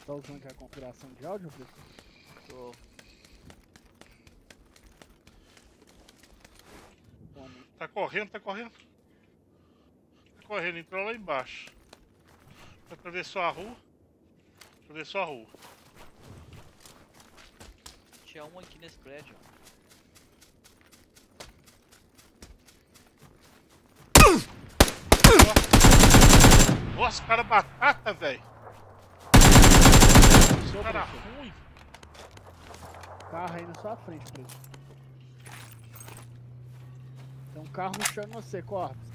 Tá usando aqui a configuração de áudio, professor? Tô. Tá correndo, tá correndo. Tá correndo, entrou lá embaixo. Atravessou a rua. Atravessou a rua. Tinha um aqui nesse prédio, ó. Nossa, cara batata, velho. Cara ruim. Carro aí na sua frente, preto. Tem um carro rushando você, Corpus.